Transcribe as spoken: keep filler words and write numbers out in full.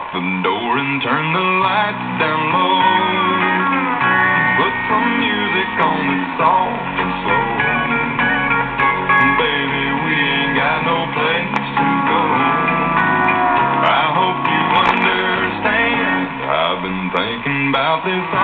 the door and turn the lights down low. Put some music on that's soft and slow. Baby, we ain't got no place to go. I hope you understand. I've been thinking about this